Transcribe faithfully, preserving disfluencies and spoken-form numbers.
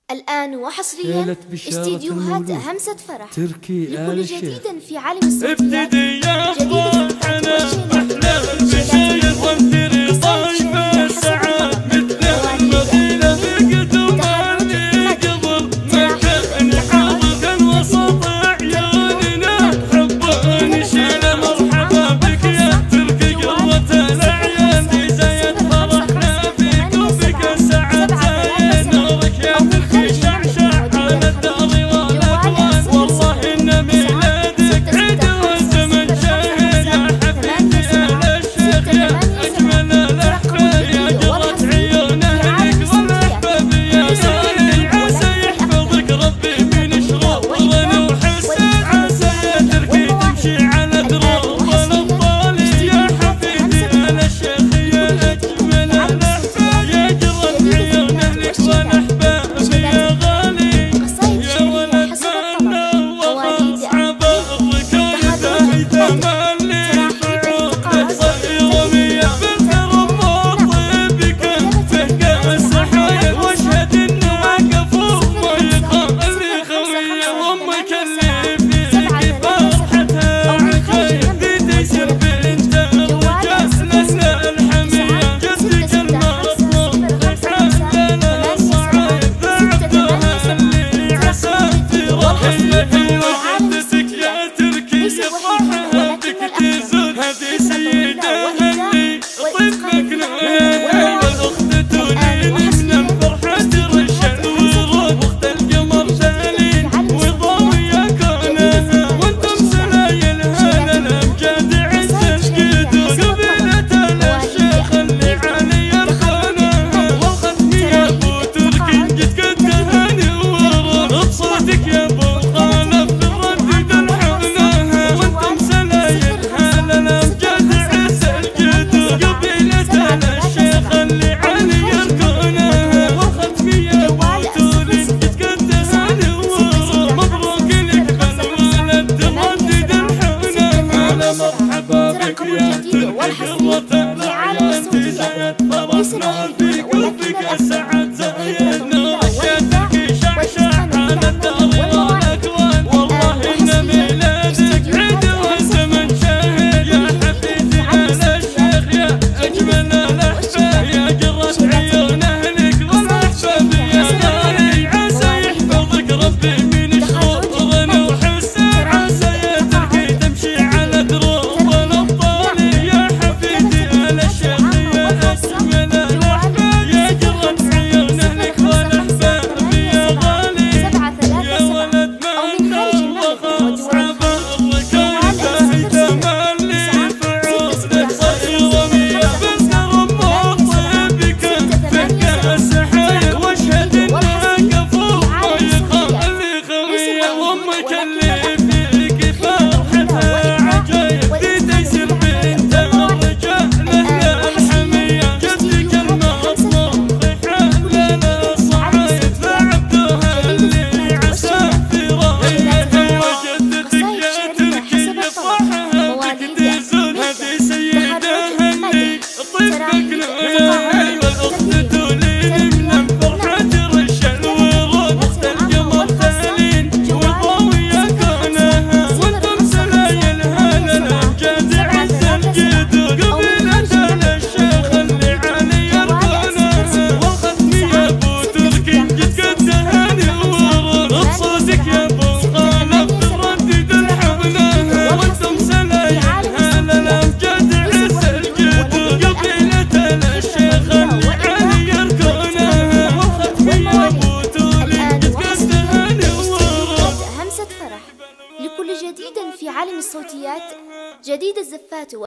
الآن وحصريا استديوهات همسة فرح لكل جديد في عالم الصوتيات. ابتدي يا فرحنا احنا بشير وانتري صايب السعاد مثل المدينة بقدم اللي قبل ما كان حاضر كان وسط عيوننا حبه نشيل مرحبا بك يا تركي قوة الأعيان في زيت فرحنا فيك وفيك السعاد زين نورك يا تركي شعشع على الدار والأكوان والله إن ميلادك عيد والزمن شاهد يا حفيدي آل الشيخ يا أجمل الأحفاد يا قرة عيون أهلك والأحباب يا غالي عسى يحفظك ربي من شرور ونوح السيد عسى يا تركي تمشي على دروب الأبطال يا حفيدي آل الشيخ يا أجمل الأحفاد يا قرة عيون أهلك والأحباب يا غالي يا ولد منا وأصحاب الركايب تملي بعود صغيرة مية بنت رمى طيبك فهقى السحايا واشهد انه وقفوا ضيقة اللي خوية وامك اللي فيك فرحتها عجايب ذي تيسر بنت الرجال نسل الحمية جدك المطلوب حملنا الصعايب بعدها اللي عسى في رحيله وجدتك يا تركي يفرحها بك تزود هذه سيدة اللي طيبك نويل والأخت تولين من فرحة رشا الورود أخت القمر تالين وضوية كونها وانتم سلايلها للأمجاد عز الجدود قبيلة الشيخ اللي علي يرخونها والختمي يا أبو تركي جد قد تهاني ورود بصوتك يا أبو خالف تردد الحناها وانتم سلايلها للأمجاد عز الجدود قبيلة الشيخ اللي علي يركونها والختمي يا أبو تولين جد قد تهاني ورود مبروك لك بالولد تردد الحناها هلا مرحبا بك يا تركي قرة الأعيان في زيت فرحنا فيك وفيك السعد زين نورك يا تركي شعشع على الدار والأكوان والله إن ميلادك عيد والزمن شاهد يا حفيدي آل الشيخ يا أجمل الأحفاد يا قرة عيون أهلك والأحباب يا غالي عسى يحفظك ربي من شرور ونوح السيد عسى يا تركي تمشي على دروب الأبطال يا حفيدي آل الشيخ يا أجمل الأحفاد يا قرة عيون أهلك والأحباب يا غالي يا ولد منا وأصحاب الركايب تملي بعود صغيرة مية بنت رمى طيبك فهقى السحايا واشهد انه وقفوا ضيقة اللي خوية وامك اللي فيك فرحتها عجايب ذي تيسر بنت الرجال لها الحمية جدك المطلوب حملنا الصعايب بعدها اللي عسى في رايته وجدتك يا تركي يفرحها بك تزول هذه سيدة اللي طيبك نويل والأخت تولين من فرحة رشا الورود أخت القمر تالين وضوية كونها وانتم سلايلها للأمجاد عز الجدود قبيلة الشيخ اللي علي يركونها والختمي يا أبو تركي جد قد تهاني ورود بصوتك يا أبو خالف تردد الحناها وانتم سلايلها للأمجاد عز الجدود قبيلة الشيخ اللي علي يركونها والختمي يا أبو تولين جد قد تهاني ورود. همسة فرح لكل جديد في عالم الصوتيات. جديد الزفات